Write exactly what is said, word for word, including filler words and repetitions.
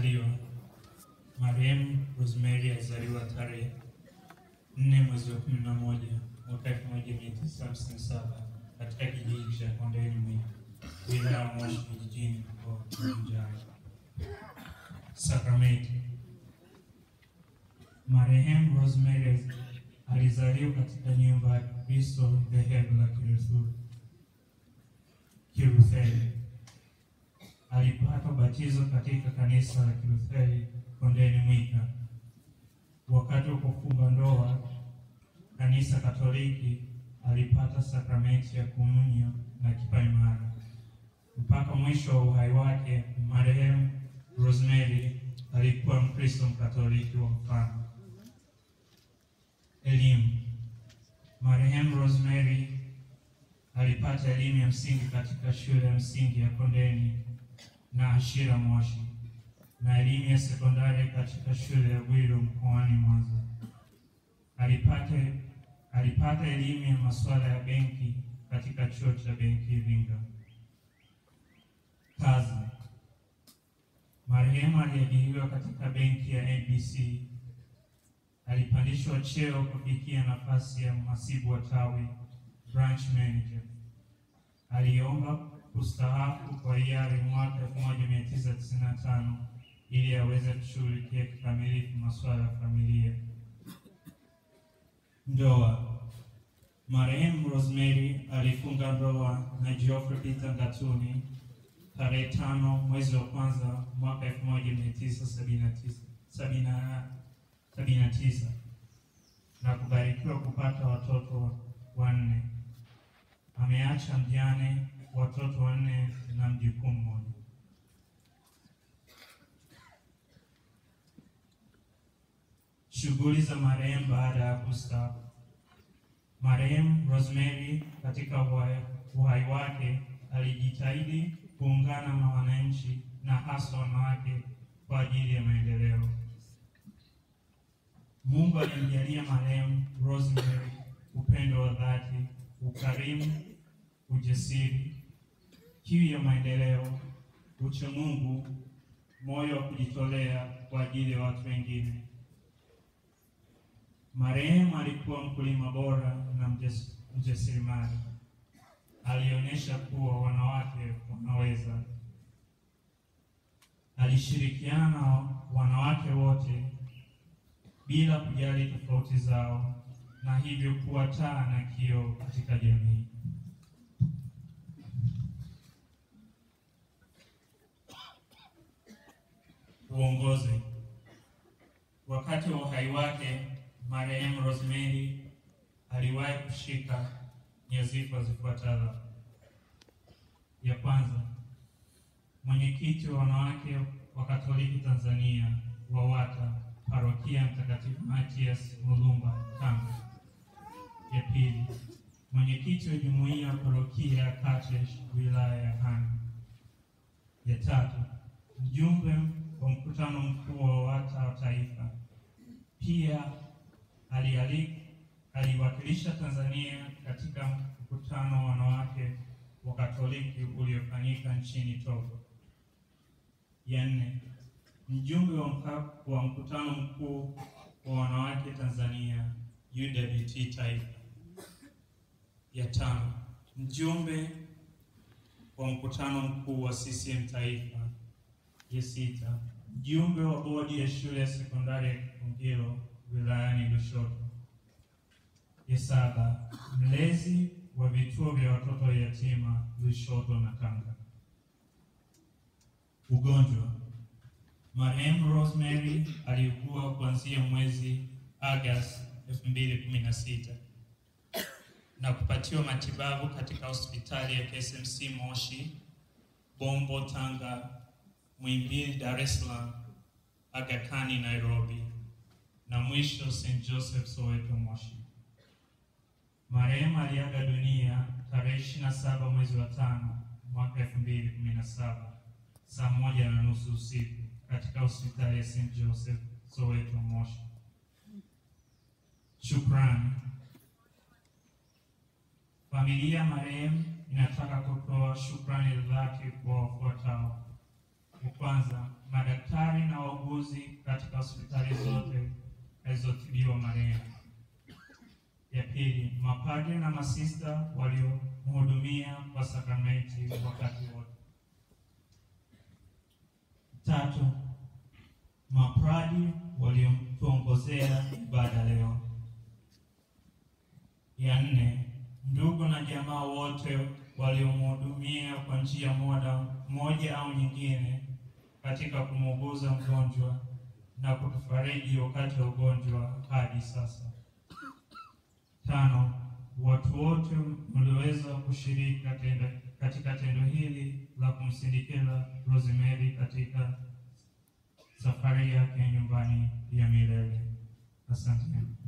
Kuzaliwa. Marehemu Rosemary alizaliwa tarehe nne mwezi wa kumi na moja mwaka elfu moja mia tisa hamsini na saba katika kijiji cha Kondeni Mwika, wilaya ya Moshi vijijini kwa Kilimanjaro. Sakramenti. Marehemu Rosemary alizaliwa katika nyumba ya Kristo dhehebu la Kilutheri. Alipata ubatizo katika kanisa la Kilutheri Kondeni Mwika. Wakati wa kufunga ndoa kanisa Katoliki, alipata sakramenti ya komunyo na kipaimara. Mpaka mwisho wa uhai wake, marehemu Rosemary alikuwa Mkristo Mkatoliki wa mfano. Elimu. Marehemu Rosemary alipata elimu ya msingi katika shule ya msingi ya Kondeni na Ashira Moshi, na elimu ya sekondari katika shule ya Bwiru mkoani Mwanza. Alipata alipata elimu ya masuala ya benki katika chuo cha benki Iringa. Kazi. Marehemu aliajiriwa katika benki ya N B C. Alipandishwa cheo kufikia nafasi ya mhasibu wa tawi, branch manager. Aliomba kustaafu kwa hiari mwaka elfu moja mia tisa tisini na tano ili aweze kushughulikia kikamilifu masuala ya familia. Ndoa. Marehemu Rosemary alifunga ndoa na Geoffrey Peter Ngatuni tarehe tano mwezi wa kwanza mwaka elfu moja mia tisa sabini na tisa na kubarikiwa kupata watoto wanne. Ameacha mjane, watoto wanne na mjukuu mmoja. Shughuli za marehemu baada ya kustaafu. Marehemu Rosemary katika uhai wake alijitahidi kuungana na wananchi na hasa wanawake kwa ajili ya maendeleo. Mungu alimjalia marehemu Rosemary upendo wa dhati, ukarimu, ujasiri, kiu ya maendeleo, ucha Mungu, moyo wa kujitolea kwa ajili ya watu wengine. Marehemu alikuwa mkulima bora na mjasiriamali. Alionyesha kuwa wanawake wanaweza. Alishirikiana na wanawake wote bila kujali tofauti zao, na hivyo kuwa taa na kioo katika jamii. Uongozi. Wakati wa uhai wake, marehemu Rosemary aliwahi kushika nyadhifa zifuatazo. Ya kwanza, mwenyekiti wa wanawake wa Katoliki Tanzania WAWATA, parokia Mtakatifu Matias Mulumba, Tanga. Ya pili, mwenyekiti wa jumuiya parokia ya Katesh, wilaya ya Hanang'. Ya tatu, mjumbe wa mkutano mkuu wa WAWATA wa taifa. Pia aliwakilisha Tanzania katika mkutano wa wanawake wa Katoliki uliofanyika nchini Togo. Ya nne, mjumbe wa, wa mkutano mkuu wa wanawake Tanzania U W T taifa. Ya tano, mjumbe wa mkutano mkuu wa C C M taifa. Ya sita, mjumbe wa bodi ya shule ya sekondari ya Kifungilo wilayani Lushoto. Ya saba, mlezi wa vituo vya watoto yatima Lushoto na Tanga. Ugonjwa. Marehemu Rosemary aliugua kuanzia mwezi Agosti elfu mbili kumi na sita na kupatiwa matibabu katika hospitali ya K S M C Moshi, Bombo Tanga, Muhimbili Dar es Salaam, Aga Khan Nairobi, na mwisho Saint Joseph Soweto Moshi. Marehemu aliaga dunia tarehe ishirini na saba mwezi wa tano mwaka elfu mbili kumi na saba saa moja na nusu usiku katika hospitali ya Saint Joseph Soweto Moshi. Shukrani. Familia marehemu inataka kutoa shukrani dhati kwa wafuatao: kwanza, madaktari na wauguzi katika hospitali zote alizotibiwa marehemu. Ya pili, mapadre na masista waliomhudumia kwa sakramenti wakati wote. Tatu, mapradi waliomtuongozea ibada leo. Ya nne, ndugu na jamaa wote waliomhudumia kwa njia moja au nyingine katika kumuuguza mgonjwa na kutufariji wakati wa ugonjwa hadi sasa. Tano, watu wote mlioweza kushiriki katika tendo hili la kumsindikiza Rosemary katika safari yake nyumbani ya milele. Asante.